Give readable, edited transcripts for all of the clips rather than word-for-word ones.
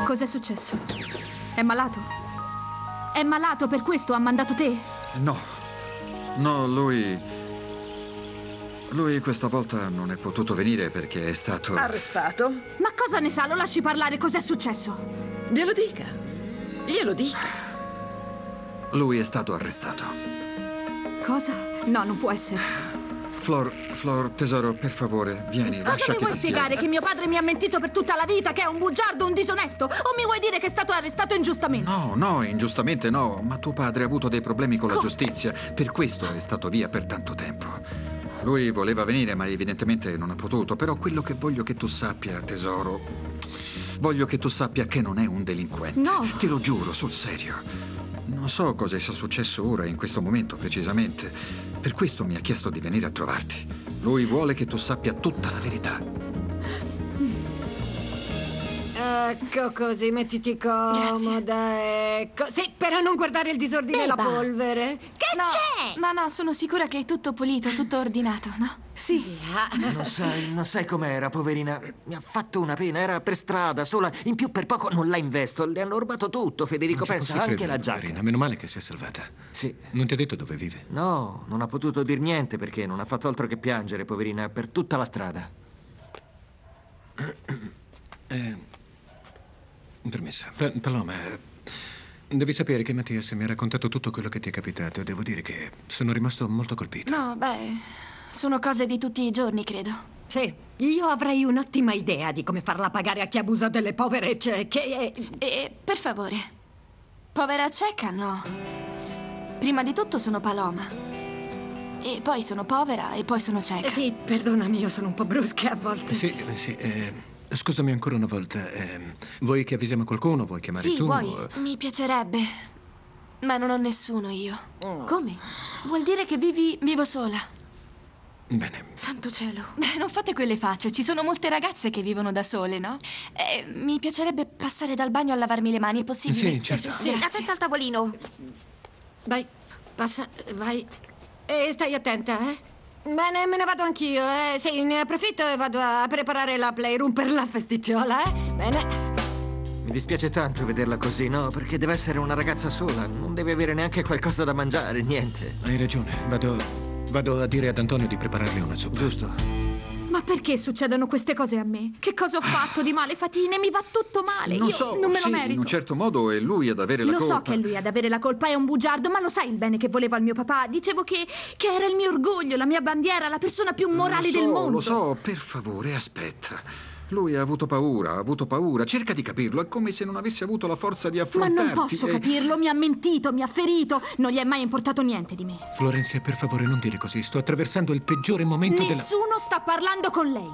Cos'è successo? È malato? È malato, per questo ha mandato te? No. No, lui questa volta non è potuto venire perché è stato... Arrestato? Ma cosa ne sa? Lo lasci parlare, cos'è successo? Glielo dica. Glielo dica. Lui è stato arrestato. Cosa? No, non può essere. Flor, tesoro, per favore, vieni, Cosa lascia mi che vuoi ti spiegare? spieghi. Che mio padre mi ha mentito per tutta la vita, che è un bugiardo, un disonesto? O mi vuoi dire che è stato arrestato ingiustamente? No, ingiustamente no, ma tuo padre ha avuto dei problemi con la giustizia, per questo è stato via per tanto tempo. Lui voleva venire, ma evidentemente non ha potuto, però quello che voglio che tu sappia, tesoro, voglio che tu sappia che non è un delinquente. No. Te lo giuro, sul serio. Non so cosa sia successo ora, in questo momento, precisamente. Per questo mi ha chiesto di venire a trovarti. Lui vuole che tu sappia tutta la verità. Ecco così, mettiti comoda, ecco. Sì, però non guardare il disordine e la polvere. Che c'è? No, sono sicura che è tutto pulito, tutto ordinato, no? Sì. Non sai com'era, poverina. Mi ha fatto una pena, era per strada, sola. In più per poco non la investo. Le hanno rubato tutto, Federico, pensa, anche la giacca. Poverina, meno male che si è salvata. Sì. Non ti ha detto dove vive? No, non ha potuto dir niente perché non ha fatto altro che piangere, poverina, per tutta la strada. Permesso. Paloma, devi sapere che Mattias mi ha raccontato tutto quello che ti è capitato e devo dire che sono rimasto molto colpito. No, sono cose di tutti i giorni, credo. Sì, io avrei un'ottima idea di come farla pagare a chi abusa delle povere cieche E per favore, povera cieca, no. Prima di tutto sono Paloma. E poi sono povera e poi sono cieca. Sì, perdonami, io sono un po' brusca a volte. Sì. Scusami ancora una volta. Vuoi che avvisiamo qualcuno? Vuoi chiamare Sì, tu? vuoi. Mi piacerebbe. Ma non ho nessuno io. Come? Vuol dire che vivo sola. Bene. Santo cielo. Non fate quelle facce. Ci sono molte ragazze che vivono da sole, no? Mi piacerebbe passare dal bagno a lavarmi le mani. È possibile? Sì, certo. Sì, Aspetta il tavolino. Vai, passa, vai. E stai attenta, eh? Bene, me ne vado anch'io, Sì, ne approfitto e vado a preparare la playroom per la festicciola, Bene. Mi dispiace tanto vederla così, no? Perché deve essere una ragazza sola. Non deve avere neanche qualcosa da mangiare, niente. Hai ragione. Vado a dire ad Antonio di prepararle una zuppa. Giusto. Ma perché succedono queste cose a me? Che cosa ho fatto di male, Fatine? Mi va tutto male. Non Io so, non me lo sì, merito. in un certo modo è lui ad avere la colpa. Lo so che è lui ad avere la colpa, è un bugiardo, ma lo sai il bene che volevo al mio papà? Dicevo che era il mio orgoglio, la mia bandiera, la persona più morale del mondo. Lo so, per favore, aspetta. Lui ha avuto paura. Cerca di capirlo, è come se non avesse avuto la forza di Ma affrontarti. non posso capirlo, mi ha mentito, mi ha ferito. Non gli è mai importato niente di me. Florenzia, per favore, non dire così. Sto attraversando il peggiore momento della... Nessuno sta parlando con lei.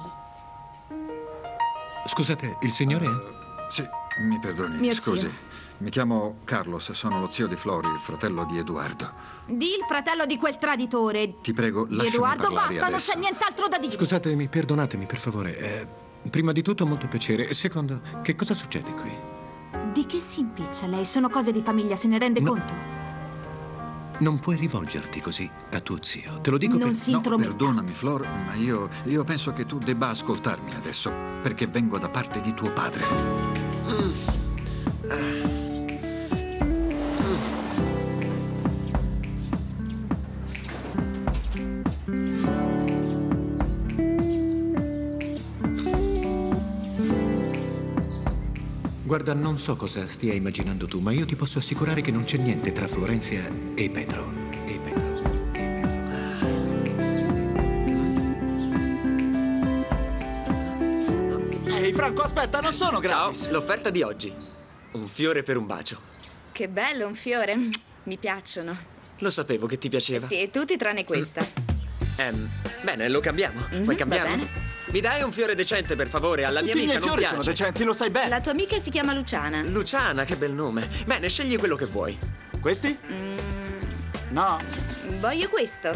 Scusate, il signore? Sì, mi perdoni, Mio scusi. zio. Mi chiamo Carlos, sono lo zio di Flori, il fratello di Edoardo. Di il fratello di quel traditore. Ti prego, Di lasciami Edoardo, parlare basta, non adesso. c'è nient'altro da dire. Scusatemi, perdonatemi, per favore. Prima di tutto, molto piacere. Secondo, che cosa succede qui? Di che si impiccia lei? Sono cose di famiglia, se ne rende No. conto? Non puoi rivolgerti così a tuo zio. Te lo dico Non per... si No, intrometta. perdonami, Flor, ma io penso che tu debba ascoltarmi adesso, perché vengo da parte di tuo padre. Guarda, non so cosa stia immaginando tu, ma io ti posso assicurare che non c'è niente tra Florenzia e Pedro. Ehi, Franco, aspetta, non sono gratis. Ciao, l'offerta di oggi. Un fiore per un bacio. Che bello, un fiore. Mi piacciono. Lo sapevo che ti piaceva. Sì, tutti tranne questa. Bene, lo cambiamo. Puoi cambiarlo? va bene. Mi dai un fiore decente, per favore? Alla mia Tutti i amica miei non fiori piace. sono decenti, lo sai bene. La tua amica si chiama Luciana. Luciana, che bel nome. Bene, scegli quello che vuoi. Questi? No. Voglio questo.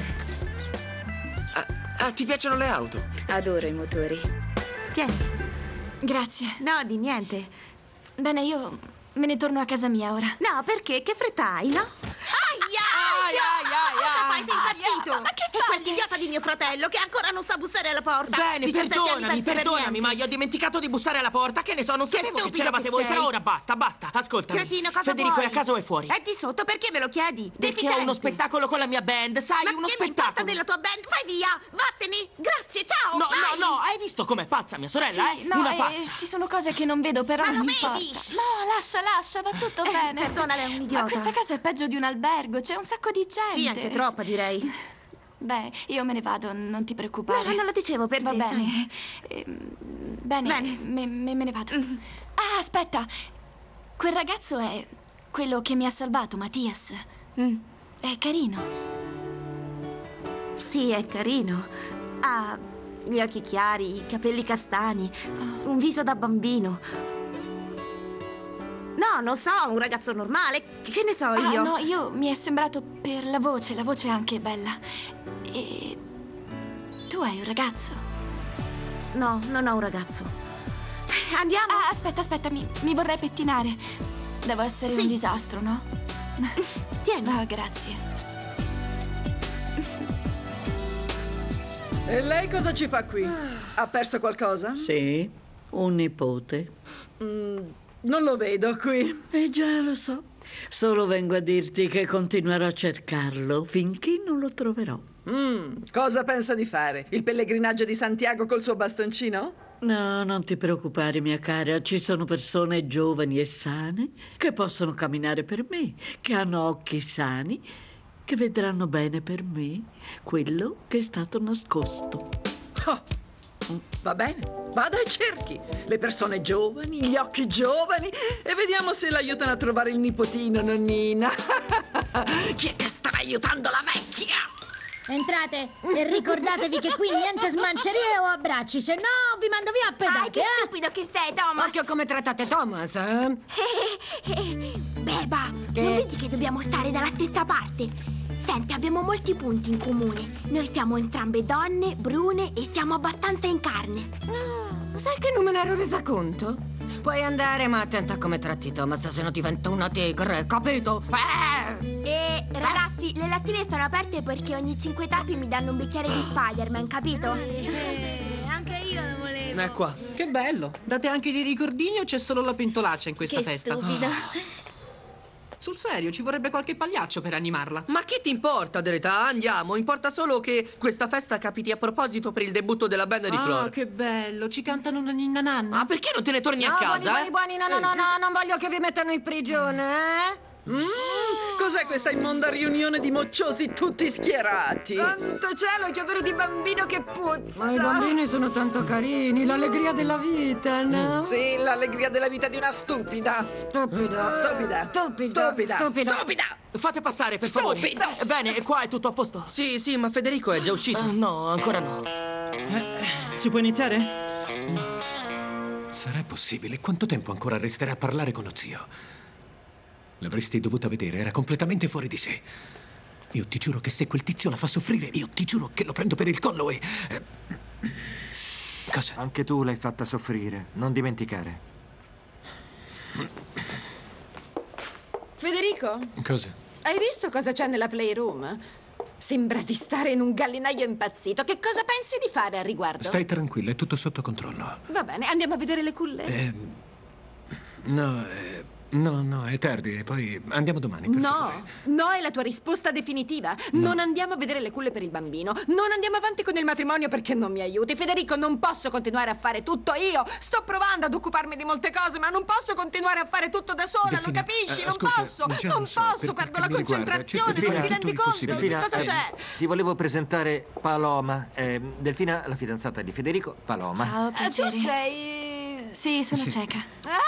Ti piacciono le auto? Adoro i motori. Tieni. Grazie. No, di niente. Bene, io me ne torno a casa mia ora. No, perché? Che fretta hai, no? Aia! Cosa fai? Sei impazzito? Ma che fai? E quell'idiota di mio fratello che ancora non sa bussare alla porta. Bene, 17 anni persi per perdonami, niente. ma io ho dimenticato di bussare alla porta. Che ne so, non Che sapevo che stupido c'eravate che voi. sei. Però ora basta, basta. Ascoltami. Cretino, cosa Federico vuoi? è a casa o è fuori? È di sotto, perché me lo chiedi? Perché ho Deficiente. uno spettacolo con la mia band, sai, Ma uno che mi importa spettacolo. della tua band? Vai via, vattene. Grazie, ciao. No, vai. no, no, hai visto com'è pazza mia sorella, Sì, no, Una pazza. ci sono cose che non vedo, però Ma non lo importa. vedi? No, lascia, va tutto bene. Perdonale, è un idiota. Ma questa casa è peggio di un albergo, c'è un sacco di gente. Sì, anche troppa, direi. Beh, io me ne vado, non ti preoccupare. No, non lo dicevo per Va te, bene. sai. Bene, me ne vado. Ah, aspetta. Quel ragazzo è quello che mi ha salvato, Mattias. È carino. Sì, è carino. Ha gli occhi chiari, i capelli castani, un viso da bambino. No, non so, un ragazzo normale. Che ne so io? No, mi è sembrato per la voce è anche bella. E tu hai un ragazzo? No, non ho un ragazzo. Andiamo. Ah, aspetta, mi vorrei pettinare. Devo essere un disastro, no? Tieni. Ah, grazie. E lei cosa ci fa qui? Ha perso qualcosa? Sì, un nipote. Non lo vedo qui. Già lo so. Solo vengo a dirti che continuerò a cercarlo finché non lo troverò. Cosa pensa di fare? Il pellegrinaggio di Santiago col suo bastoncino? No, non ti preoccupare, mia cara. Ci sono persone giovani e sane che possono camminare per me, che hanno occhi sani, che vedranno bene per me quello che è stato nascosto. Oh, va bene, vada e cerchi le persone giovani, gli occhi giovani e vediamo se l'aiutano a trovare il nipotino, nonnina. Chi è che sta aiutando la vecchia? Entrate e ricordatevi che qui niente smancerie o abbracci, se no vi mando via a pedate, che stupido che sei, Thomas. Occhio come trattate Thomas, eh? Beba, Che? non vedi che dobbiamo stare dalla stessa parte? Senti, abbiamo molti punti in comune. Noi siamo entrambe donne, brune e siamo abbastanza in carne. Sai che non me ne ero resa conto? Puoi andare, ma attenta a come tratti Thomas, se no diventa una tigre, capito? E ragazzi, le lattine sono aperte perché ogni 5 tappi mi danno un bicchiere di Spider-Man, capito? Anche io lo volevo. È qua. Che bello. Date anche dei ricordini o c'è solo la pentolaccia in questa Che festa? stupido. Sul serio, ci vorrebbe qualche pagliaccio per animarla. Ma che ti importa dell'età? Andiamo, importa solo che questa festa capiti a proposito per il debutto della band di Flor. Che bello, ci cantano una ninna nanna. Ma perché non te ne torni a casa? Buoni, no, non voglio che vi mettano in prigione, eh? Cos'è questa immonda riunione di mocciosi tutti schierati? Santo cielo, che odore di bambino che puzza. Ma i bambini sono tanto carini, l'allegria della vita, no? Sì, l'allegria della vita di una stupida. Stupida. Fate passare, per favore. Bene, qua è tutto a posto. Sì, ma Federico è già uscito. No, ancora no. Si può iniziare? Sarà possibile? Quanto tempo ancora resterà a parlare con lo zio? L'avresti dovuta vedere, era completamente fuori di sé. Io ti giuro che se quel tizio la fa soffrire, io ti giuro che lo prendo per il collo e... Cosa? Anche tu l'hai fatta soffrire, non dimenticare. Federico, Cosa? hai visto cosa c'è nella playroom? Sembra di stare in un gallinaio impazzito. Che cosa pensi di fare al riguardo? Stai tranquilla, è tutto sotto controllo. Va bene, andiamo a vedere le culle? No, è tardi e poi andiamo domani, per favore. No è la tua risposta definitiva. Non andiamo a vedere le culle per il bambino. Non andiamo avanti con il matrimonio perché non mi aiuti. Federico, non posso continuare a fare tutto io. Sto provando ad occuparmi di molte cose, ma non posso continuare a fare tutto da sola, Delfina, lo capisci? Non ascolta, posso, già non lo so, posso, per perdo quel la che mi riguarda, concentrazione, cerco di non ti fare rendi tutto il conto di possibile. cosa c'è? Ti volevo presentare Paloma. Delfina, la fidanzata di Federico, Paloma. Ciao, piacere. Tu sei... Sì, sono cieca. Ah!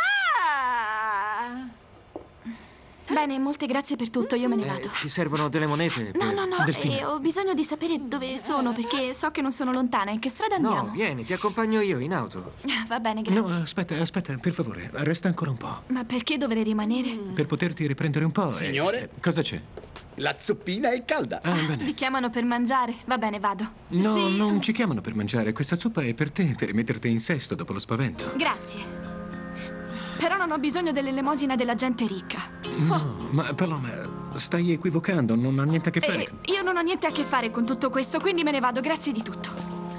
Bene, molte grazie per tutto, io me ne vado. Ti servono delle monete? No, Delfina. ho bisogno di sapere dove sono perché so che non sono lontana. In che strada andiamo? No, vieni, ti accompagno io in auto. Va bene, grazie. No, aspetta, per favore, resta ancora un po'. Ma perché dovrei rimanere? Per poterti riprendere un po'. Signore? Cosa c'è? La zuppina è calda. Ah, bene. Vi chiamano per mangiare. Va bene, vado. No, non ci chiamano per mangiare. Questa zuppa è per te, per metterti in sesto dopo lo spavento. Grazie. Però non ho bisogno dell'elemosina della gente ricca. No, ma Paloma, Stai equivocando, non ha niente a che fare. Io non ho niente a che fare con tutto questo, quindi me ne vado, grazie di tutto.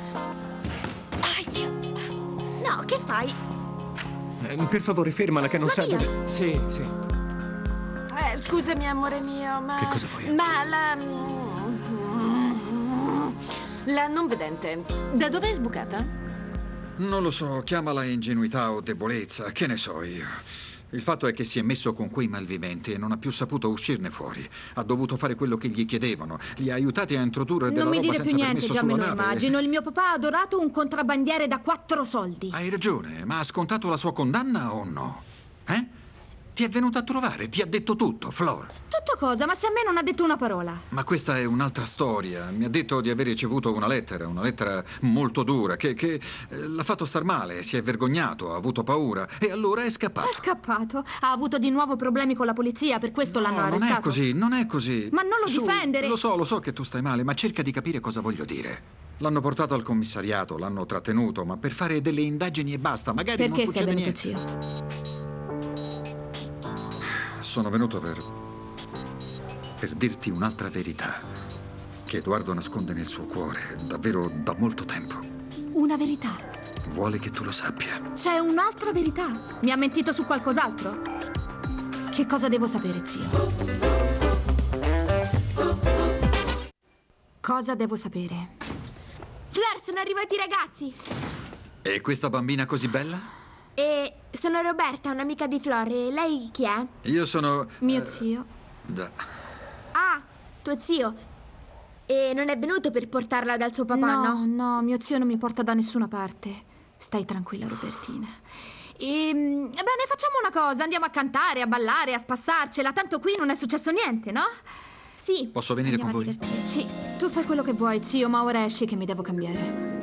No, che fai? Per favore, fermala che non sa Mattias! dove... Sì, sì. Scusami, amore mio, ma... Che cosa vuoi? Ma la non vedente, da dove è sbucata? Non lo so, chiamala ingenuità o debolezza, che ne so io. Il fatto è che si è messo con quei malviventi e non ha più saputo uscirne fuori. Ha dovuto fare quello che gli chiedevano. Li ha aiutati a introdurre della Non mi roba dire più senza niente, permesso già me sulla lo nave. immagino. Il mio papà ha adorato un contrabbandiere da 4 soldi. Hai ragione, ma ha scontato la sua condanna o no? Ti è venuta a trovare, ti ha detto tutto, Flor. Tutto cosa? Ma se a me non ha detto una parola. Ma questa è un'altra storia. Mi ha detto di aver ricevuto una lettera molto dura, che l'ha fatto star male, si è vergognato, ha avuto paura e allora è scappato. È scappato. Ha avuto di nuovo problemi con la polizia, per questo l'hanno arrestato. Non è così. Ma non lo difendere. Lo so che tu stai male, ma cerca di capire cosa voglio dire. L'hanno portato al commissariato, l'hanno trattenuto, ma per fare delle indagini e basta, magari Perché non succede sei niente. venuto, zio? Sono venuto per dirti un'altra verità che Edoardo nasconde nel suo cuore davvero da molto tempo. Una verità. Vuole che tu lo sappia. C'è un'altra verità. Mi ha mentito su qualcos'altro? Che cosa devo sapere, zio? Cosa devo sapere? Flor, sono arrivati i ragazzi. E questa bambina così bella? E sono Roberta, un'amica di Flor. E lei chi è? Io sono... Mio zio. Già. Ah, tuo zio. E non è venuto per portarla dal suo papà, no? No, mio zio non mi porta da nessuna parte. Stai tranquilla, Robertina. Bene, facciamo una cosa. Andiamo a cantare, a ballare, a spassarcela. Tanto qui non è successo niente, no? Sì. Posso venire con voi? Sì, tu fai quello che vuoi, zio, ma ora esci che mi devo cambiare.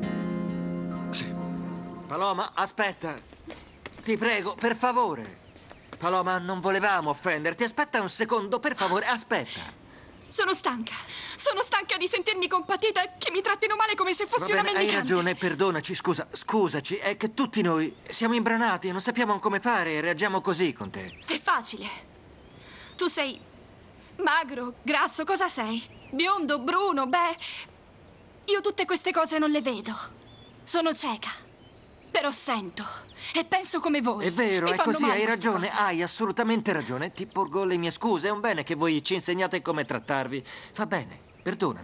Paloma, aspetta. Ti prego, per favore. Paloma, non volevamo offenderti. Aspetta un secondo, per favore, aspetta. Sono stanca di sentirmi compatita che mi trattino male come se fossi una mendicante. Hai ragione, perdonaci, scusaci. È che tutti noi siamo imbranati e non sappiamo come fare e reagiamo così con te. È facile. Tu sei magro, grasso, cosa sei? Biondo, bruno, io tutte queste cose non le vedo. Sono cieca. Però sento e penso come voi. È vero, Mi è fanno così, male hai queste ragione, cose. hai assolutamente ragione. Ti porgo le mie scuse, è un bene che voi ci insegnate come trattarvi. Fa bene, perdonami.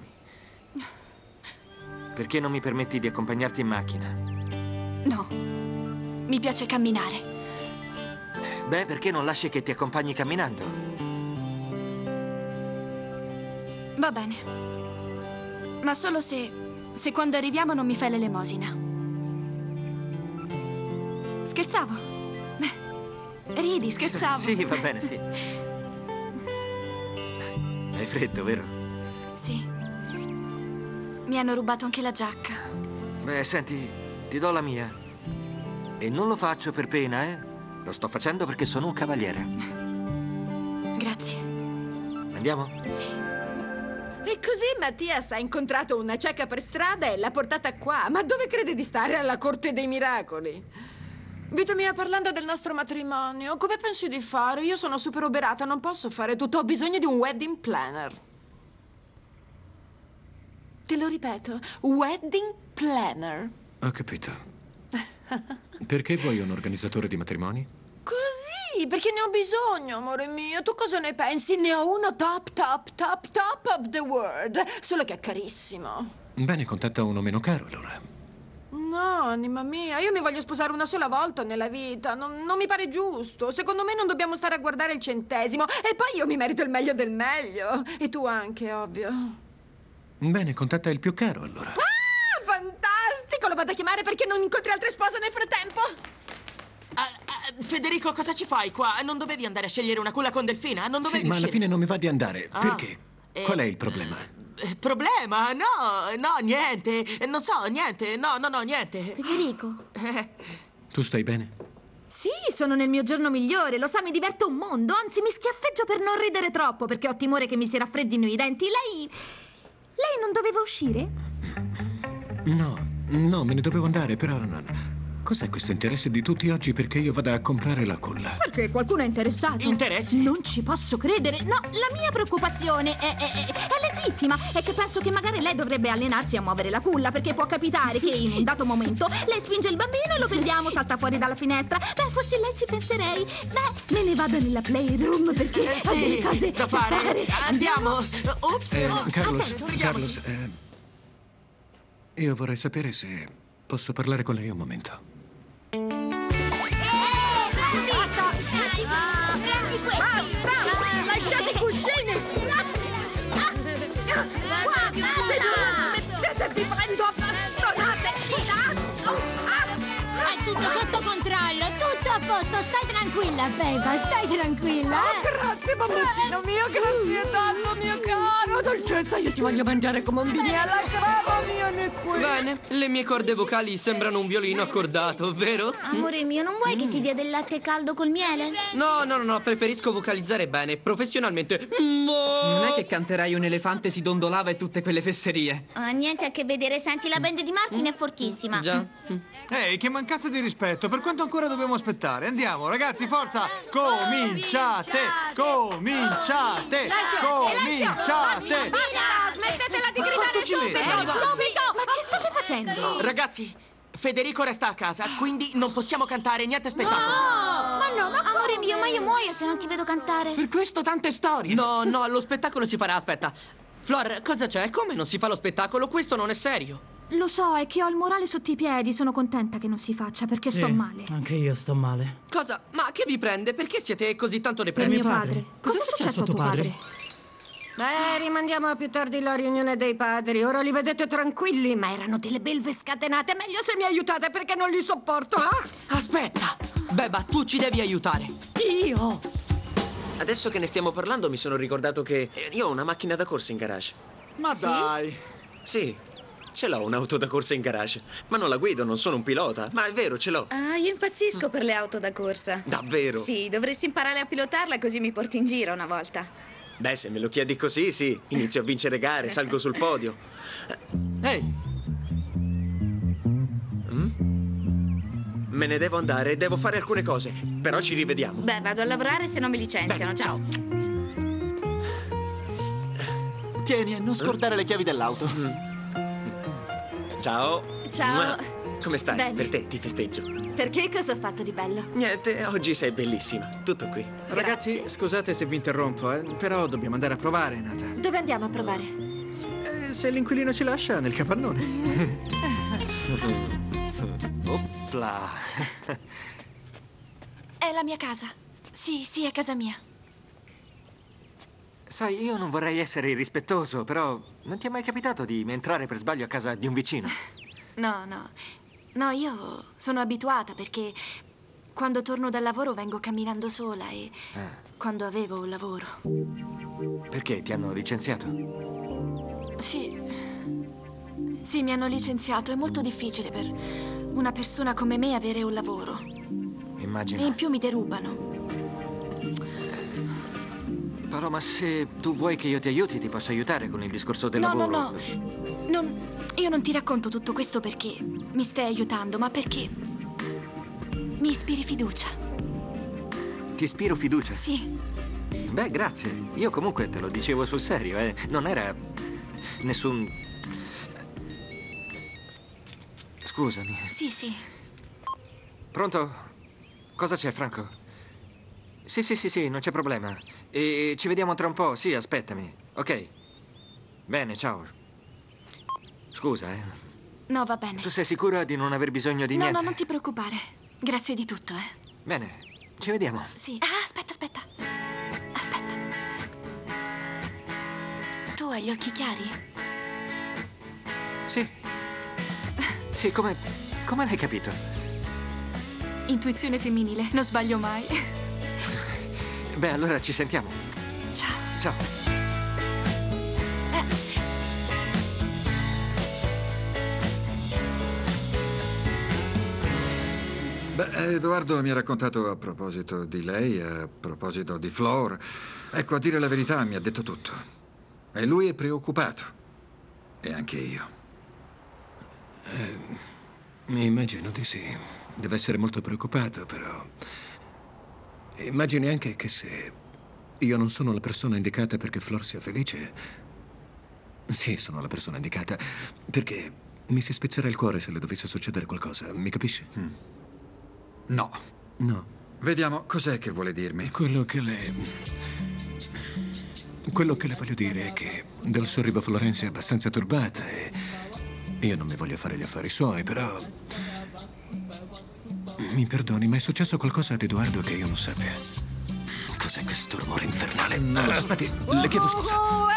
Perché non mi permetti di accompagnarti in macchina? No, mi piace camminare. Beh, perché non lasci che ti accompagni camminando? Va bene. Ma solo se quando arriviamo non mi fai l'elemosina. Scherzavo. Ridi, scherzavo. Sì, va bene, sì. Hai freddo, vero? Sì. Mi hanno rubato anche la giacca. Beh, senti, ti do la mia. E non lo faccio per pena, eh? Lo sto facendo perché sono un cavaliere. Grazie. Andiamo? Sì. E così Mattias ha incontrato una cieca per strada e l'ha portata qua. Ma dove crede di stare? Alla corte dei miracoli? Vita mia, parlando del nostro matrimonio, come pensi di fare? Io sono super uberata, non posso fare tutto, ho bisogno di un wedding planner. Te lo ripeto, wedding planner. Ho capito. Perché vuoi un organizzatore di matrimoni? Così, perché ne ho bisogno, amore mio. Tu cosa ne pensi? Ne ho uno top of the world, solo che è carissimo. Bene, contatta uno meno caro, allora. No, anima mia, io mi voglio sposare una sola volta nella vita. Non mi pare giusto. Secondo me non dobbiamo stare a guardare il centesimo. E poi io mi merito il meglio del meglio. E tu anche, ovvio. Bene, contatta il più caro, allora. Ah, fantastico! Lo vado a chiamare perché non incontri altre spose nel frattempo. Federico, cosa ci fai qua? Non dovevi andare a scegliere una culla con Delfina? Non dovevi Sì, ma alla uscire? fine non mi va di andare. Ah, Perché? Qual è il problema? Problema? No, niente. Non so, niente. No, niente. Federico. Tu stai bene? Sì, sono nel mio giorno migliore. Lo sa, mi diverto un mondo. Anzi, mi schiaffeggio per non ridere troppo, perché ho timore che mi si raffreddino i denti. Lei non doveva uscire? No, me ne dovevo andare, però... cos'è questo interesse di tutti oggi perché io vada a comprare la culla? Perché qualcuno è interessato. Interessi? Non ci posso credere. No, la mia preoccupazione è legittima. È che penso che magari lei dovrebbe allenarsi a muovere la culla, perché può capitare che in un dato momento lei spinge il bambino e lo perdiamo, salta fuori dalla finestra. Beh, fossi lei ci penserei. Beh, me ne vado nella playroom perché ho delle cose da fare. Andiamo. Ops. Carlos, io vorrei sapere se posso parlare con lei un momento. Basta! Prendi questo! Lasciate i cuscini! Guarda, se non smettete vi prendo a bastonate! È tutto sotto controllo, tutto a posto. Stai tranquilla, Beba, stai tranquilla. Grazie, mammazzino mio, grazie tanto, mio caro! Dolcezza, io ti voglio mangiare come un bignella, cravo mio, né qui! Bene, le mie corde vocali sembrano un violino accordato, vero? Amore mio, non vuoi che ti dia del latte caldo col miele? No, preferisco vocalizzare bene, professionalmente. Non è che canterai un elefante si dondolava e tutte quelle fesserie. Niente a che vedere, senti, la band di Martin è fortissima. Già. Ehi, che mancanza di rispetto. Per quanto ancora dobbiamo aspettare? Andiamo, ragazzi, forza! Cominciate! Cominciate! Cominciate! Basta, smettetela di gridare subito! Ma che state facendo? Ragazzi, Federico resta a casa, quindi non possiamo cantare niente spettacolo. Ma amore mio, ma io muoio se non ti vedo cantare. Per questo tante storie. No, lo spettacolo si farà, aspetta. Flor, cosa c'è? Come non si fa lo spettacolo? Questo non è serio. Lo so, è che ho il morale sotto i piedi. Sono contenta che non si faccia perché sto male. Anche io sto male. Cosa? Ma che vi prende? Perché siete così tanto Per depressi? mio padre. Cosa è successo a tuo padre? Beh, rimandiamo a più tardi la riunione dei padri. Ora li vedete tranquilli, ma erano delle belve scatenate. Meglio se mi aiutate perché non li sopporto. Aspetta! Beba, tu ci devi aiutare. Io? Adesso che ne stiamo parlando mi sono ricordato che io ho una macchina da corsa in garage. Ma dai! Sì, ce l'ho un'auto da corsa in garage. Ma non la guido, non sono un pilota. Ma è vero, ce l'ho. Ah, io impazzisco per le auto da corsa. Davvero? Sì, dovresti imparare a pilotarla così mi porti in giro una volta. Beh, se me lo chiedi così, sì. Inizio a vincere gare, salgo sul podio. Ehi! Me ne devo andare, devo fare alcune cose. Però ci rivediamo. Beh, vado a lavorare se non mi licenziano. Bene, ciao. Tieni, non scordare le chiavi dell'auto. Ciao. Ciao. Come stai? Bene. Per te ti festeggio. Perché cosa ho fatto di bello? Niente, oggi sei bellissima. Tutto qui. Ragazzi, scusate se vi interrompo, però dobbiamo andare a provare, Nata. Dove andiamo a provare? Se l'inquilino ci lascia, nel capannone. Opla. È la mia casa. Sì, è casa mia. Sai, io non vorrei essere irrispettoso, però non ti è mai capitato di entrare per sbaglio a casa di un vicino? No, io sono abituata perché quando torno dal lavoro vengo camminando sola e quando avevo un lavoro. Perché ti hanno licenziato? Sì, mi hanno licenziato. È molto difficile per una persona come me avere un lavoro. Immagino. E in più mi derubano. Però, ma se tu vuoi che io ti aiuti, ti posso aiutare con il discorso del lavoro. No. Io non ti racconto tutto questo perché mi stai aiutando, ma perché mi ispiri fiducia. Ti ispiro fiducia? Sì. Beh, grazie. Io comunque te lo dicevo sul serio, eh. Non era nessun... Scusami. Sì. Pronto? Cosa c'è, Franco? Sì, non c'è problema. E ci vediamo tra un po'. Sì, aspettami. Ok. Bene, ciao. Scusa, eh. No, va bene. Tu sei sicura di non aver bisogno di niente? No, non ti preoccupare. Grazie di tutto, Bene, ci vediamo. Sì. Ah, aspetta. Tu hai gli occhi chiari? Sì, come l'hai capito? Intuizione femminile, non sbaglio mai. Beh, allora ci sentiamo. Ciao. Beh, Edoardo mi ha raccontato a proposito di lei, a proposito di Flor. Ecco, a dire la verità, mi ha detto tutto. E lui è preoccupato. E anche io. Mi immagino di sì. deve essere molto preoccupato, però... Immagini anche che se io non sono la persona indicata perché Flor sia felice... Sì, sono la persona indicata, perché mi si spezzerà il cuore se le dovesse succedere qualcosa, mi capisci? No. No. Vediamo, cos'è che vuole dirmi? Quello che le voglio dire è che dal suo arrivo a Florenza è abbastanza turbata e io non mi voglio fare gli affari suoi, però... Mi perdoni, ma è successo qualcosa ad Edoardo che io non sappia. Cos'è questo rumore infernale? Aspetti, le chiedo scusa.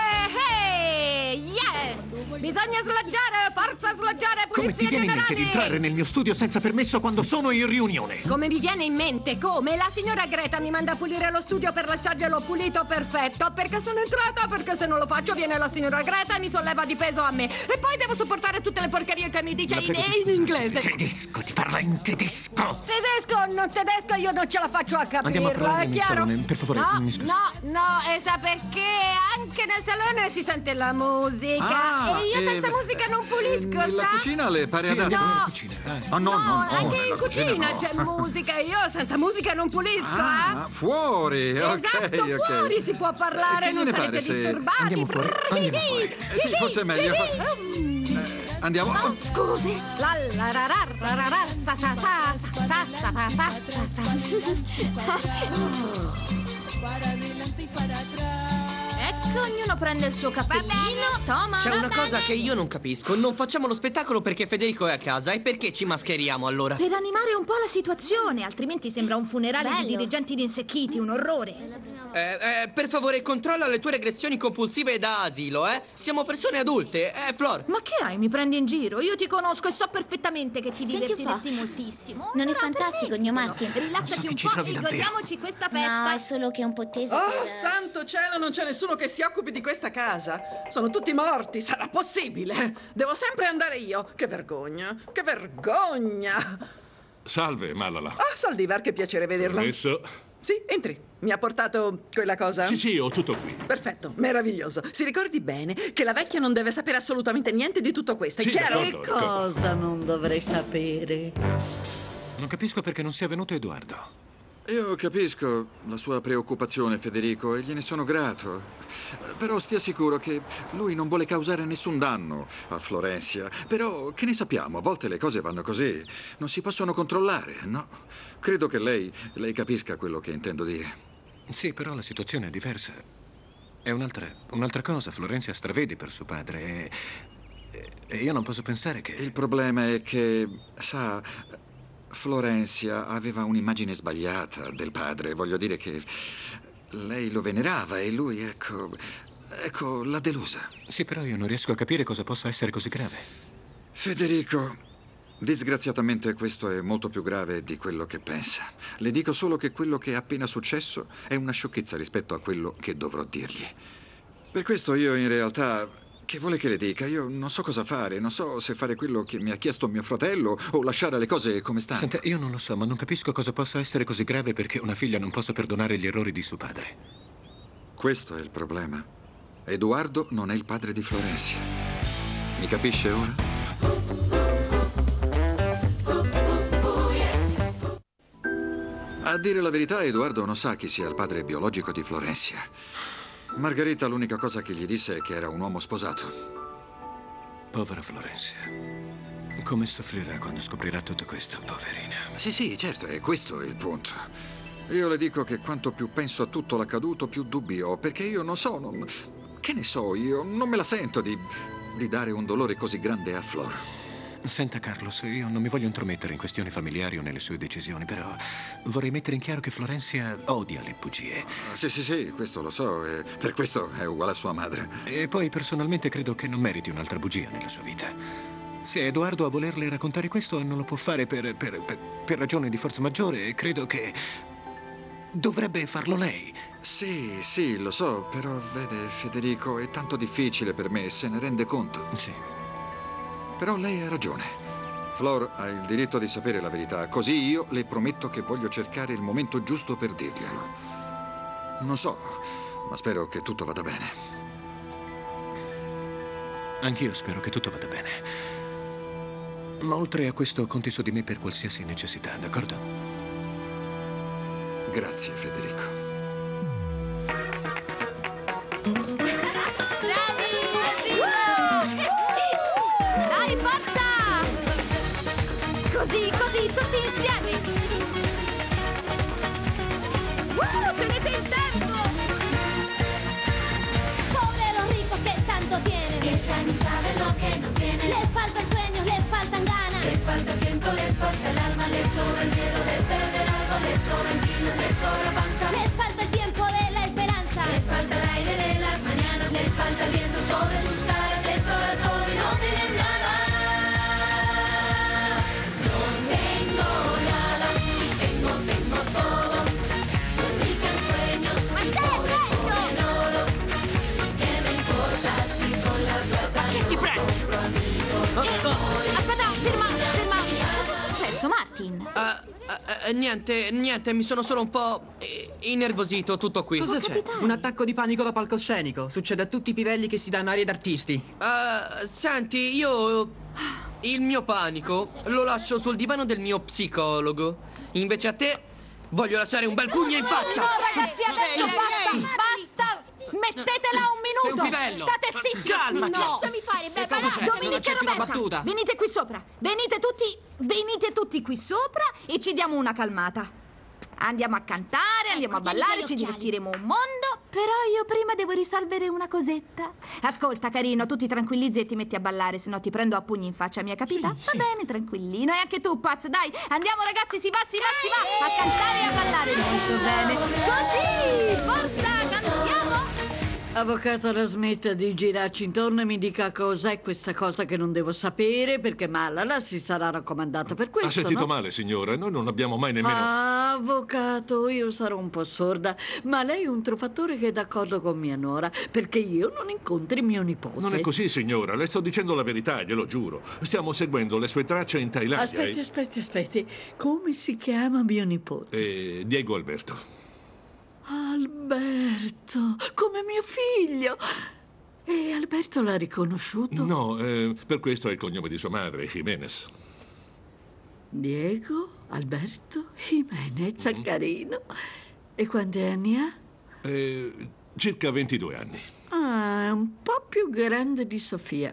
Bisogna sloggiare, forza sloggiare, Come ti pulizia viene in mente di entrare nel mio studio senza permesso quando sono in riunione? Come mi viene in mente? Come? La signora Greta mi manda a pulire lo studio per lasciarglielo pulito perfetto. Perché sono entrata? Perché se non lo faccio viene la signora Greta e mi solleva di peso a me. E poi devo sopportare tutte le porcherie che mi dice in inglese. Tedesco, ti parla in tedesco. Tedesco, non tedesco, io non ce la faccio a capirlo, Andiamo a parlare è nel chiaro? salone, per favore, mi scusi. No, e sa perché? Anche nel salone si sente la musica. E io senza musica non pulisco, nella sa? cucina le pare Sì, adatto? andiamo nella cucina. No, Anche in nella cucina no. c'è musica. Io senza musica non pulisco, Fuori, Esatto, ok. fuori si può parlare, Che non ne sarete pare se disturbati. Andiamo fuori, andiamo fuori. Sì, forse è meglio. Andiamo. Oh, scusi. La la ra ra ra ra ra sa sa sa sa sa sa sa Ecco, ognuno prende il suo cappellino. Toma. C'è una cosa che io non capisco. Non facciamo lo spettacolo perché Federico è a casa. E perché ci mascheriamo allora? Per animare un po' la situazione, altrimenti sembra un funerale di dirigenti rinsecchiti, un orrore. Per favore, controlla le tue regressioni compulsive da asilo, eh? Siamo persone adulte, Flor. Ma che hai? Mi prendi in giro? Io ti conosco e so perfettamente che ti Senti un po'. divertiresti moltissimo. Non è Allora, fantastico il mio Martin? Rilassati un po' e godiamoci questa festa. No, è solo che è un po' teso. Oh, santo cielo, non c'è nessuno che si occupi di questa casa. Sono tutti morti, sarà possibile? Devo sempre andare io. Che vergogna, che vergogna. Salve, Malala. Ah, Saldivar, che piacere vederla. Permesso? Sì, entri. Mi ha portato quella cosa? Sì, ho tutto qui. Perfetto, meraviglioso. Si ricordi bene che la vecchia non deve sapere assolutamente niente di tutto questo, è chiaro? Che cosa non dovrei sapere? Non capisco perché non sia venuto Edoardo. Io capisco la sua preoccupazione, Federico, e gliene sono grato. Però stia sicuro che lui non vuole causare nessun danno a Florencia. Però, che ne sappiamo? A volte le cose vanno così. Non si possono controllare, no? Credo che lei capisca quello che intendo dire. Sì, però la situazione è diversa. È un'altra cosa. Florencia stravede per suo padre e io non posso pensare che... Il problema è che, sa... Florencia aveva un'immagine sbagliata del padre. Voglio dire che lei lo venerava e lui, ecco, l'ha delusa. Sì, però io non riesco a capire cosa possa essere così grave. Federico, disgraziatamente questo è molto più grave di quello che pensa. Le dico solo che quello che è appena successo è una sciocchezza rispetto a quello che dovrò dirgli. Per questo io in realtà... Che vuole che le dica? Io non so cosa fare, non so se fare quello che mi ha chiesto mio fratello o lasciare le cose come stanno. Senta, io non lo so, ma non capisco cosa possa essere così grave perché una figlia non possa perdonare gli errori di suo padre. Questo è il problema. Edoardo non è il padre di Florencia. Mi capisce ora? A dire la verità, Edoardo non sa chi sia il padre biologico di Florencia. Margherita l'unica cosa che gli disse è che era un uomo sposato. Povera Florencia. Come soffrirà quando scoprirà tutto questo, poverina? Sì, certo, e questo è il punto. Io le dico che quanto più penso a tutto l'accaduto, più dubbi ho, perché io non so, che ne so, io non me la sento di dare un dolore così grande a Flor. Senta, Carlos, io non mi voglio intromettere in questioni familiari o nelle sue decisioni, però vorrei mettere in chiaro che Florencia odia le bugie. Sì, questo lo so, e per questo è uguale a sua madre. E poi, personalmente, credo che non meriti un'altra bugia nella sua vita. Se è Edoardo a volerle raccontare questo, non lo può fare per ragioni di forza maggiore, e credo che dovrebbe farlo lei. Sì, lo so, però vede, Federico, è tanto difficile per me, se ne rende conto? Sì. Però lei ha ragione. Flor ha il diritto di sapere la verità, così io le prometto che voglio cercare il momento giusto per dirglielo. Non so, ma spero che tutto vada bene. Anch'io spero che tutto vada bene. Ma oltre a questo, conti su di me per qualsiasi necessità, d'accordo? Grazie, Federico. Dai, forza! Così, tutti insieme! Tenete il tempo! Pobre los ricos que tanto tienen, que ya ni saben lo que no tienen. Les faltan sueños, les faltan ganas, les falta tiempo, les falta el alma, les sobra el miedo de perder algo, les sobran kilos, les sobra panza. Les falta el tiempo de la esperanza, les falta el aire de las mañanas, les falta el viento sobre sus caras, les sobra todo y no tienen nada. No tengo nada y tengo todo. Soy rica en sueños y pobre en oro. ¿Qué me importa si con la plata no compro amigos? Aspetta, ferma! Cosa è successo, Martin? Niente, mi sono solo un po' innervosito, tutto qui. Cosa c'è? Un attacco di panico da palcoscenico. Succede a tutti i pivelli che si danno aria d'artisti. Senti, io il mio panico lo lascio sul divano del mio psicologo. Invece a te voglio lasciare un bel pugno in faccia. No, ragazzi, adesso basta! Smettetela un minuto! Sei un pivello! State zitti! Calmati! No. Lasciami fare, Che cosa c'è? Dominica Non e accetti una Roberta, battuta? venite qui sopra! Venite tutti qui sopra e ci diamo una calmata. Andiamo a cantare, andiamo a ballare, ci divertiremo un mondo. Però io prima devo risolvere una cosetta. Ascolta, carino, tu ti tranquillizzi e ti metti a ballare, se no ti prendo a pugni in faccia, mi hai capita? Sì. Va bene, tranquillino. E anche tu, Paz, dai, andiamo ragazzi, si va, a cantare e a ballare. Molto bene. Così, forza, cantiamo. Avvocato, la smetta di girarci intorno e mi dica cos'è questa cosa che non devo sapere, perché Malala si sarà raccomandata per questo, Ha sentito no? male, signora. Noi non abbiamo mai nemmeno... Avvocato, io sarò un po' sorda, ma lei è un truffatore che è d'accordo con mia nuora, perché io non incontri mio nipote. Non è così, signora. Le sto dicendo la verità, glielo giuro. Stiamo seguendo le sue tracce in Thailandia. Aspetti. Come si chiama mio nipote? Diego Alberto. Alberto, come mio figlio. E Alberto l'ha riconosciuto? No, per questo è il cognome di sua madre, Jiménez. Diego, Alberto, Jiménez, carino. E quanti anni ha? Circa 22 anni. Ah, è un po' più grande di Sofia.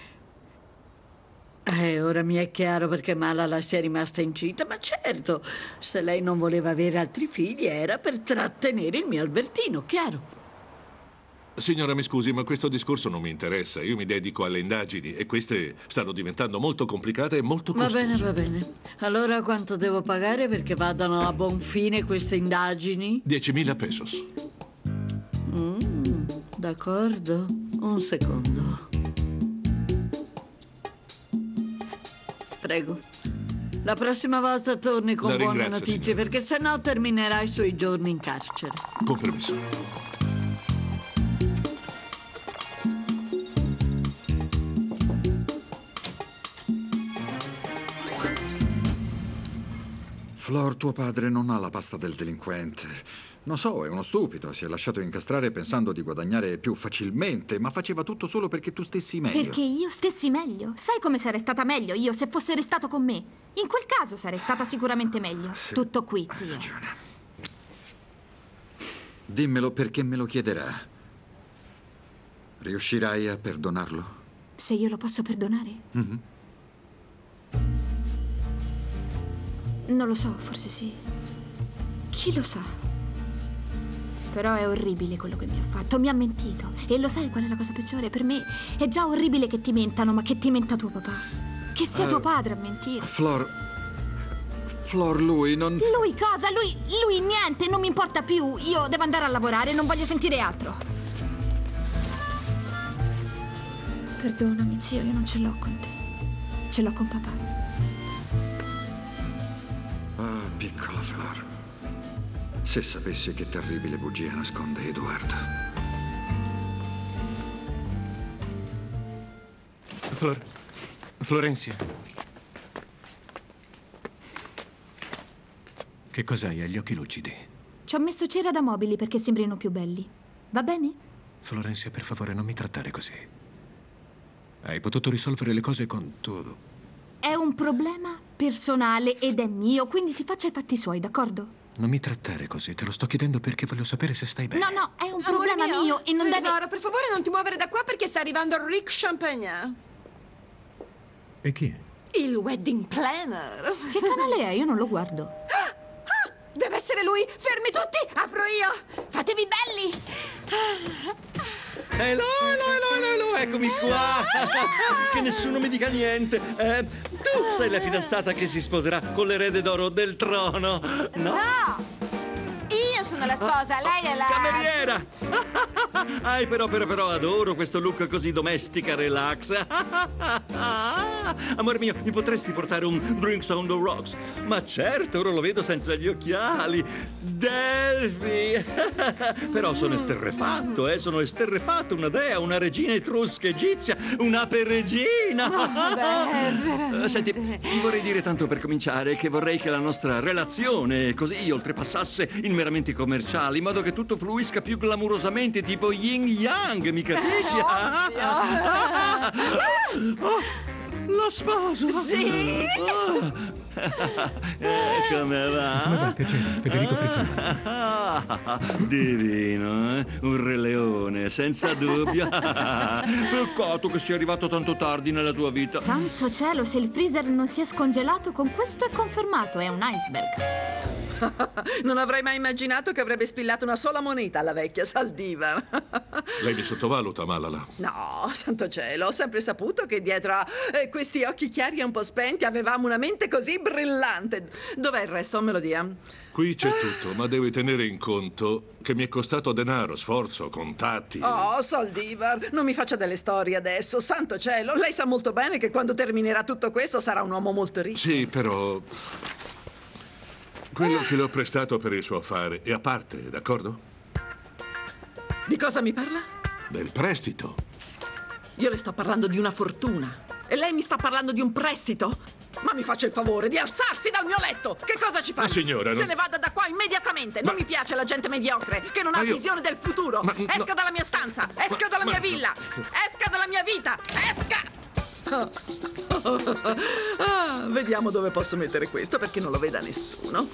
Ora mi è chiaro perché Malala sia rimasta incinta, ma certo, se lei non voleva avere altri figli era per trattenere il mio Albertino, chiaro. Signora, mi scusi, ma questo discorso non mi interessa. Io mi dedico alle indagini e queste stanno diventando molto complicate e molto costose. Va bene. Allora quanto devo pagare perché vadano a buon fine queste indagini? 10.000 pesos. D'accordo. Un secondo. Prego. La prossima volta torni con La buone ringrazio, notizie, signora. perché sennò terminerai i suoi giorni in carcere. Con permesso. Flor, tuo padre non ha la pasta del delinquente. Non so, è uno stupido. Si è lasciato incastrare pensando di guadagnare più facilmente, ma faceva tutto solo perché tu stessi meglio. Perché io stessi meglio? Sai come sarei stata meglio io se fosse restato con me? In quel caso sarei stata sicuramente meglio. Sì. Tutto qui, zio. Dimmelo perché me lo chiederà. Riuscirai a perdonarlo? Se io lo posso perdonare? Mhm. Non lo so, forse sì. Chi lo sa? Però è orribile quello che mi ha fatto. Mi ha mentito. E lo sai qual è la cosa peggiore? Per me è già orribile che ti mentano, ma che ti menta tuo papà. Che sia tuo padre a mentire. Flor, lui non... Lui cosa? Lui niente, non mi importa più. Io devo andare a lavorare, non voglio sentire altro. Perdonami, zio, io non ce l'ho con te. Ce l'ho con papà. Ah, piccola Flor. Se sapessi che terribile bugia nasconde Edoardo. Florenzia. Che cos'hai agli occhi lucidi? Ci ho messo cera da mobili perché sembrino più belli. Va bene? Florenzia, per favore, non mi trattare così. Hai potuto risolvere le cose con tuo è un problema personale ed è mio, quindi si faccia i fatti suoi, d'accordo? Non mi trattare così, te lo sto chiedendo perché voglio sapere se stai bene. No, è un problema mio e non Tesoro, deve... per favore non ti muovere da qua perché sta arrivando Rick Champagne. E chi è? Il wedding planner. Che canale è? Io non lo guardo. Deve essere lui! Fermi tutti! Apro io! Fatevi belli! Hello, eccomi qua! Che nessuno mi dica niente. Tu sei la fidanzata che si sposerà con l'erede d'oro del trono, no? No! Io sono la sposa, lei è la... Cameriera! Però adoro questo look così domestica, relax. Amore mio, mi potresti portare un Drinks on the Rocks? Ma certo, ora lo vedo senza gli occhiali. Delphi! Però sono esterrefatto, sono esterrefatto, una dea, una regina etrusca egizia, un'ape regina. Senti, ti vorrei dire tanto per cominciare che vorrei che la nostra relazione così oltrepassasse il meramente commerciale, in modo che tutto fluisca più clamorosamente, tipo yin yang, mi capisci? Lo sposo! Sì! Come va? Come va, piacere, Federico Frizzano. Divino, eh? Un re leone, senza dubbio. Peccato che sia arrivato tanto tardi nella tua vita. Santo cielo, se il freezer non si è scongelato, con questo è confermato, è un iceberg. Non avrei mai immaginato che avrebbe spillato una sola moneta alla vecchia Saldivar. Lei mi sottovaluta, Malala. No, santo cielo, ho sempre saputo che dietro a questi occhi chiari e un po' spenti avevamo una mente così brillante. Dov'è il resto? Me lo dia. Qui c'è tutto, ma devi tenere in conto che mi è costato denaro, sforzo, contatti. Oh, Saldivar, non mi faccia delle storie adesso. Santo cielo, lei sa molto bene che quando terminerà tutto questo sarà un uomo molto ricco. Sì, però... quello che le ho prestato per il suo affare è a parte, d'accordo? Di cosa mi parla? Del prestito. Io le sto parlando di una fortuna. E lei mi sta parlando di un prestito? Ma mi faccia il favore di alzarsi dal mio letto! Che cosa ci fa? Ma signora, Se ne vada da qua immediatamente! Non mi piace la gente mediocre, che non ha visione del futuro! Esca dalla mia stanza! Esca dalla mia villa! Esca dalla mia vita! Esca! Vediamo dove posso mettere questo perché non lo veda nessuno.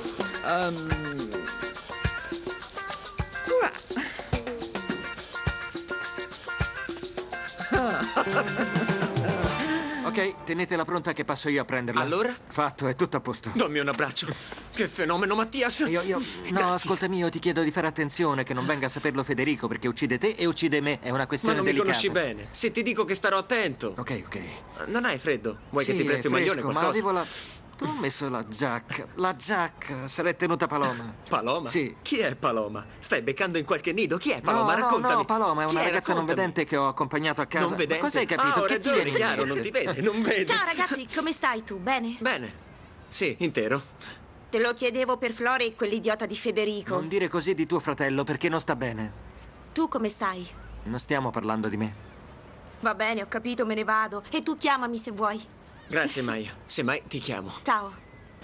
Ok, tenetela pronta che passo io a prenderla. Allora? Fatto, è tutto a posto. Dammi un abbraccio. Che fenomeno, Mattias! No, ascoltami, io ti chiedo di fare attenzione, che non venga a saperlo Federico, perché uccide te e uccide me. È una Ma questione non delicata. mi conosci bene. Se ti dico che starò attento. Ok. Non hai freddo? Vuoi Sì, che ti presti un è maglione o fresco, qualcosa? ma avevo tu ho messo la giacca. La giacca se l'è tenuta Paloma. Paloma? Sì. Chi è Paloma? Stai beccando in qualche nido? Chi è Paloma? No, Raccontami. no, Paloma è Chi una ragazza non Raccontami. vedente che ho accompagnato a casa. Non vedente? Ma cosa hai capito? Ah, ho Che ti ragione, viene? chiaro, non ti vede, non vede. Ciao ragazzi, come stai tu? Bene? Bene. Sì, intero. Te lo chiedevo per Flora e quell'idiota di Federico. Non dire così di tuo fratello, perché non sta bene. Tu come stai? Non stiamo parlando di me. Va bene, ho capito, me ne vado. E tu chiamami se vuoi. Grazie, Maya. Se mai ti chiamo. Ciao.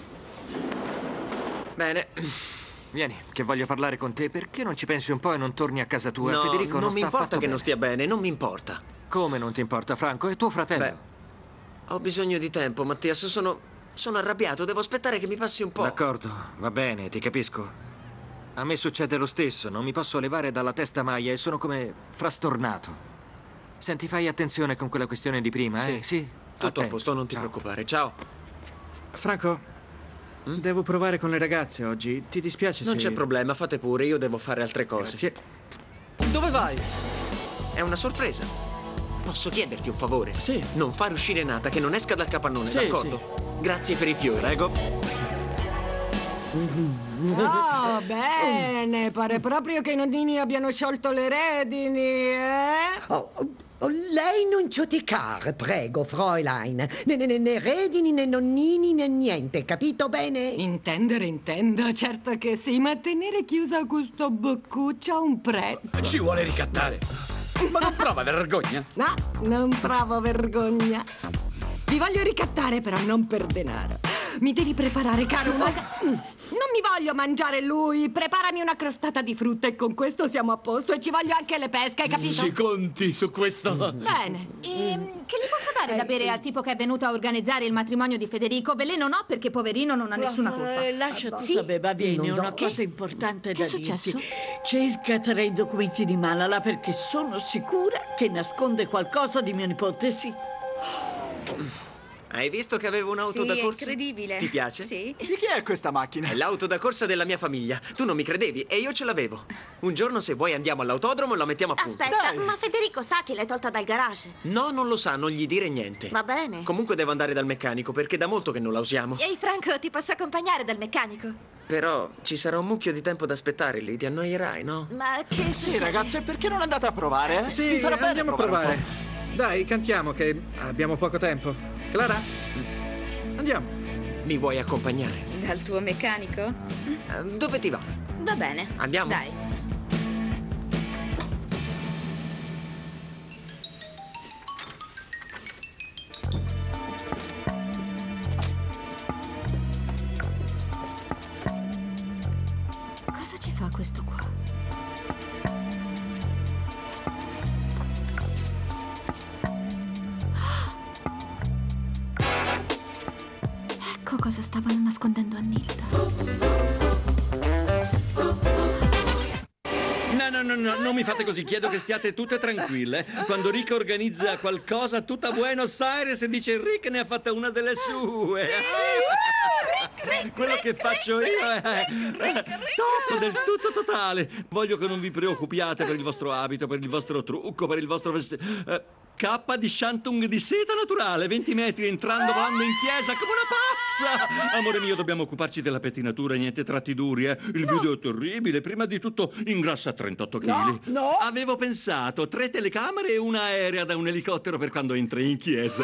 Bene. Vieni, che voglio parlare con te. Perché non ci pensi un po' e non torni a casa tua? No, Federico non mi sta importa affatto che bene. non stia bene, non mi importa. Come non ti importa, Franco? È tuo fratello. Beh, ho bisogno di tempo, Mattias. Sono arrabbiato, devo aspettare che mi passi un po'. D'accordo, va bene, ti capisco. A me succede lo stesso, non mi posso levare dalla testa Maya e sono come frastornato. Senti, fai attenzione con quella questione di prima, Sì. eh? Sì. Tutto a posto, non ti preoccupare. Ciao. Franco, devo provare con le ragazze oggi. Ti dispiace se... Non c'è problema, fate pure, io devo fare altre cose. Grazie. Dove vai? È una sorpresa. Posso chiederti un favore? Sì. Non far uscire Nata, che non esca dal capannone, Sì, d'accordo? Grazie per i fiori. Prego. Oh, bene. Pare proprio che i nonnini abbiano sciolto le redini, eh? Lei non giudicare, prego, Fräulein. Né redini, né nonnini, né niente, capito bene? Intendo, certo che sì, ma tenere chiusa questo boccuccio ha un prezzo. Ci vuole ricattare. Ma non prova vergogna? No, non provo vergogna. Vi voglio ricattare, però non per denaro. Mi devi preparare, caro. Non mi voglio mangiare lui. Preparami una crostata di frutta e con questo siamo a posto. E ci voglio anche le pesche, hai capito? Ci conti su questo? Bene. Che gli posso dare da bere al tipo che è venuto a organizzare il matrimonio di Federico? Veleno no, perché poverino non ha nessuna colpa. Lascia tu, Sì? beh, vieni, Non so. una Che? cosa importante Che da è successo? dirti. Cerca tra i documenti di Malala perché sono sicura che nasconde qualcosa di mio nipote, sì. Hai visto che avevo un'auto Sì, da è corsa? incredibile. Ti piace? Sì. Di chi è questa macchina? È l'auto da corsa della mia famiglia. Tu non mi credevi e io ce l'avevo. Un giorno, se vuoi, andiamo all'autodromo e la mettiamo a punto. Aspetta, ma Federico sa che l'hai tolta dal garage. No, non lo sa, non gli dire niente. Va bene. Comunque devo andare dal meccanico perché da molto che non la usiamo. Ehi, Franco, ti posso accompagnare dal meccanico? Però ci sarà un mucchio di tempo da aspettare lì, ti annoierai, no? Ma che succede? Sì, ragazze, perché non andate a provare? Sì, Vi farà bene andiamo a un provare. po'. Dai, cantiamo che abbiamo poco tempo. Clara? Andiamo. Mi vuoi accompagnare? Dal tuo meccanico? Dove ti va? Va bene. Andiamo? Dai. Cosa ci fa questo qua? Ecco cosa stavano nascondendo a Nilda. No, non mi fate così, chiedo che stiate tutte tranquille. Quando Rick organizza qualcosa, tutta Buenos Aires dice Rick ne ha fatta una delle sue. Quello che faccio io è top, del tutto totale. Voglio che non vi preoccupiate per il vostro abito, per il vostro trucco, per il vostro vestito. K di Shantung di seta naturale, 20 metri, entrando, volando in chiesa come una pazza! Amore mio, dobbiamo occuparci della pettinatura, niente tratti duri, eh? Il video è terribile, prima di tutto ingrassa 38 kg. No! Avevo pensato 3 telecamere e una aerea da un elicottero per quando entri in chiesa.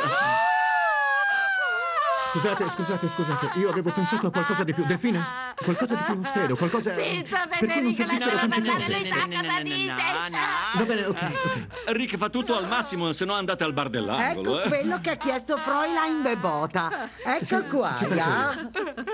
Scusate, io avevo pensato a qualcosa di più. Delfine? Qualcosa di più austero, qualcosa. Zitta, per cui non si Federica, dissero lasciala tante parlare, cose. lei sa cosa dice. Va bene, ok. Rick fa tutto al massimo, se no andate al bar dell'angolo. Ecco quello che ha chiesto Fräulein Bebota. Ecco qua, ya.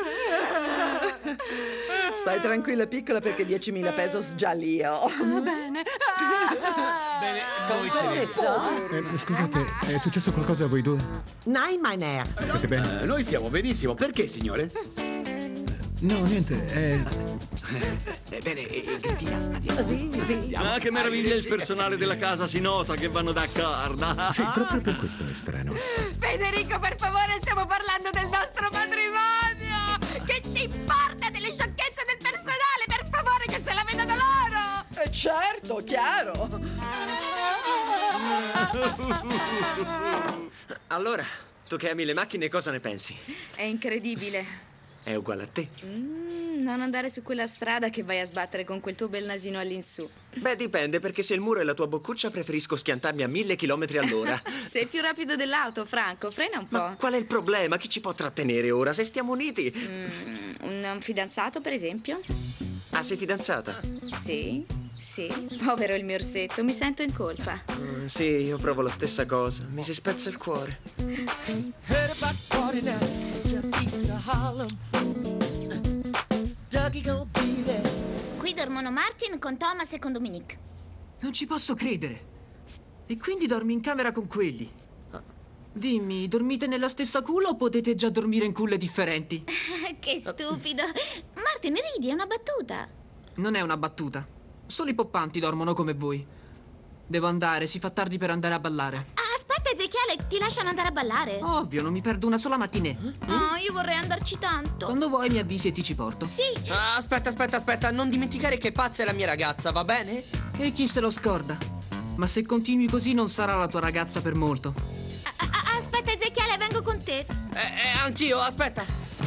Stai tranquilla, piccola, perché 10.000 pesos già li ho. Va bene. Bene, voi ce Scusate, è successo qualcosa a voi due? Nein, mein Herr. State bene? Noi stiamo benissimo. Perché, signore? No, niente, Bene, Grettina, andiamo. Sì. Ah, che meraviglia, il personale della casa si nota che vanno d'accordo. Sì, proprio per questo è strano. Federico, per favore, stiamo parlando del nostro matrimonio! Che ti importa delle sciocchezze del personale? Per favore, che se la vedano loro! Certo, chiaro. Allora, tu che ami le macchine, cosa ne pensi? È incredibile. È uguale a te. Non andare su quella strada che vai a sbattere con quel tuo bel nasino all'insù. Beh, dipende, perché se il muro è la tua boccuccia, preferisco schiantarmi a 1000 km all'ora. Sei più rapido dell'auto, Franco. Frena un po'. Ma qual è il problema? Chi ci può trattenere ora, se stiamo uniti? Un fidanzato, per esempio? Ah, sei fidanzata? Sì. Povero il mio orsetto, mi sento in colpa. Sì, io provo la stessa cosa. Mi si spezza il cuore. Qui dormono Martin con Thomas e con Dominique. Non ci posso credere. E quindi dormi in camera con quelli? Dimmi, dormite nella stessa culla o potete già dormire in culle differenti? Che stupido. Martin, ridi, è una battuta. Non è una battuta. Solo i poppanti dormono come voi. Devo andare, si fa tardi per andare a ballare. Aspetta, Ezechiele, ti lasciano andare a ballare? Ovvio, non mi perdo una sola mattinée. Oh, io vorrei andarci tanto. Quando vuoi mi avvisi e ti ci porto. Sì. Aspetta, non dimenticare che Pazza è la mia ragazza, va bene? E chi se lo scorda? Ma se continui così non sarà la tua ragazza per molto. Aspetta, Ezechiele, vengo con te. Anch'io, aspetta.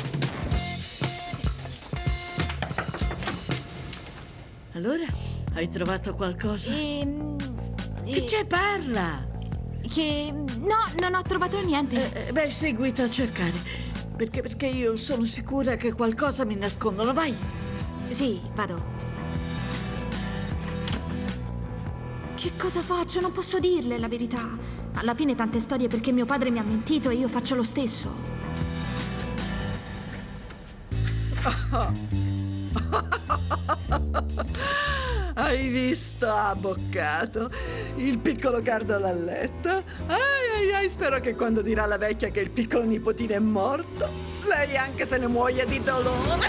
Allora, hai trovato qualcosa? Che c'è, parla! No, non ho trovato niente. Beh, seguita a cercare. Perché io sono sicura che qualcosa mi nascondono. Vai! Sì, vado. Che cosa faccio? Non posso dirle la verità. Alla fine tante storie perché mio padre mi ha mentito e io faccio lo stesso. Hai visto, abboccato? Il piccolo Carlo dal letto? Ai, spero che quando dirà alla vecchia che il piccolo nipotino è morto, lei anche se ne muoia di dolore.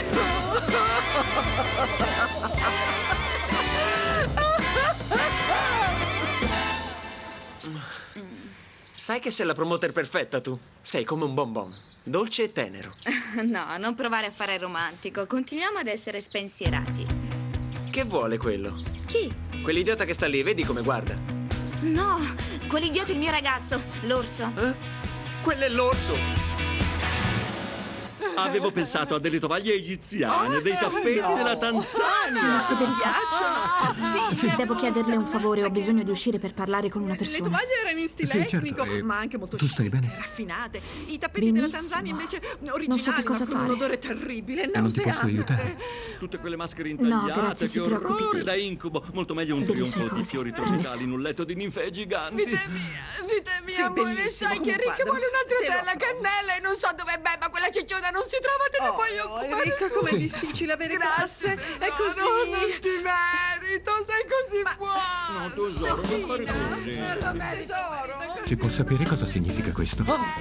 Sai che sei la promoter perfetta, tu? Sei come un bonbon, dolce e tenero. No, non provare a fare il romantico. Continuiamo ad essere spensierati. Che vuole quello? Chi? Quell'idiota che sta lì, vedi come guarda? No, quell'idiota è il mio ragazzo, l'orso. Quello è l'orso! Avevo pensato a delle tovaglie egiziane, dei tappeti della Tanzania. Signor Federico, sì, devo chiederle un favore. Ho bisogno di uscire per parlare con una persona. Le tovaglie erano in stile etnico, ma anche molto tu stai bene? raffinate. I tappeti della Tanzania invece originali, non so che cosa ma con fare. un odore terribile, E non ti posso nauseante. aiutare? Tutte quelle maschere No, intagliate, grazie, che si preoccupi orrore te. da incubo. Molto meglio un Delle trionfo sue di cose. fiori tropicali in un letto di ninfee giganti. Vita mia, amore, benissimo, sai che comunque, Enrico vuole un'altra te lo- della cannella e non so dove è, ma quella cicciona non si trova, te ne puoi occupare Enrica, tu. com'è difficile avere classe. È così. No, non ti merito, sei così buono. No, tesoro, non fare così. Non lo merito. Si può sapere cosa significa questo?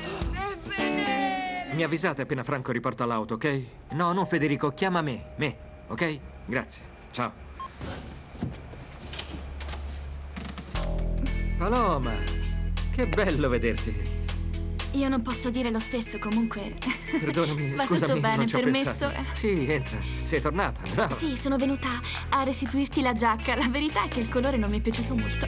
Mi avvisate appena Franco riporta l'auto, ok? No, non Federico, chiama me, ok? Grazie, ciao. Paloma, che bello vederti. Io non posso dire lo stesso, comunque. Perdonami, Va scusami, tutto bene, non ci ho permesso? pensato. Sì, entra. Sei tornata, brava. Sì, sono venuta a restituirti la giacca. La verità è che il colore non mi è piaciuto molto.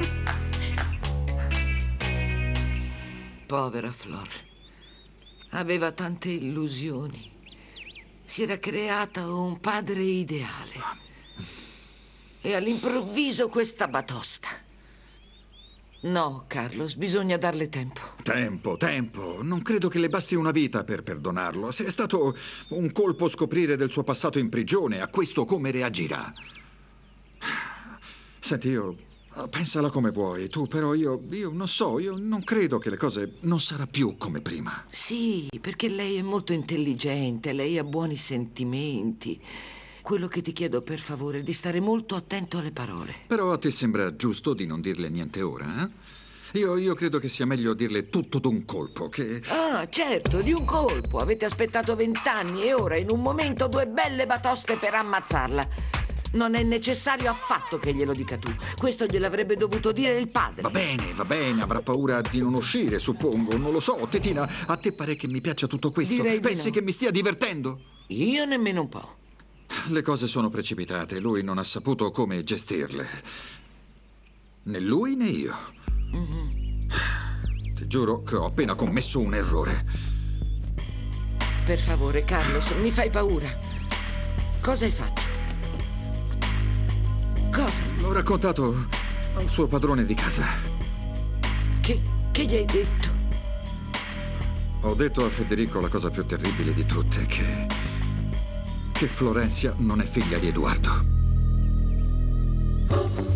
Povera Flor. Aveva tante illusioni. Si era creata un padre ideale. E all'improvviso questa batosta. No, Carlos, bisogna darle tempo. Tempo. Non credo che le basti una vita per perdonarlo. Se è stato un colpo scoprire del suo passato in prigione, a questo come reagirà? Senti, pensala come vuoi, tu, però io non so, io non credo che le cose non sarà più come prima. Sì, perché lei è molto intelligente, lei ha buoni sentimenti. Quello che ti chiedo, per favore, è di stare molto attento alle parole. Però a te sembra giusto di non dirle niente ora, eh? Io credo che sia meglio dirle tutto d'un colpo, che... Ah, certo, di un colpo. Avete aspettato 20 anni e ora, in un momento, 2 belle batoste per ammazzarla. Non è necessario affatto che glielo dica tu. Questo gliel'avrebbe dovuto dire il padre. Va bene, avrà paura di non uscire, suppongo. Non lo so, Tetina, a te pare che mi piaccia tutto questo? Direi di Pensi no. che mi stia divertendo? Io nemmeno un po'. Le cose sono precipitate, lui non ha saputo come gestirle. Né lui né io. Ti giuro che ho appena commesso un errore. Per favore, Carlos, mi fai paura. Cosa hai fatto? Cosa? L'ho raccontato al suo padrone di casa. Che gli hai detto? Ho detto a Federico la cosa più terribile di tutte, che Florencia non è figlia di Edoardo.